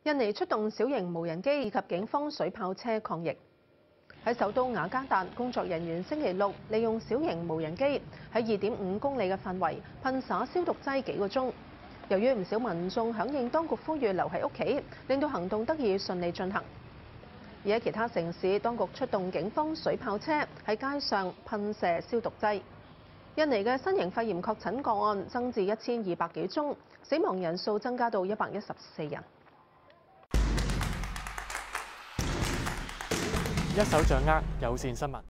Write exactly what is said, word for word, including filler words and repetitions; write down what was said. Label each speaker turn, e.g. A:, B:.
A: 印尼出動小型無人機以及警方水炮車抗疫。喺首都雅加達，工作人員星期六利用小型無人機喺二點五公里嘅範圍噴灑消毒劑幾個鐘。由於唔少民眾響應當局呼籲留喺屋企，令到行動得以順利進行。而喺其他城市，當局出動警方水炮車喺街上噴射消毒劑。印尼嘅新型肺炎確診個案增至一千二百幾宗，死亡人數增加到一百一十四人。
B: 一手掌握有線新聞。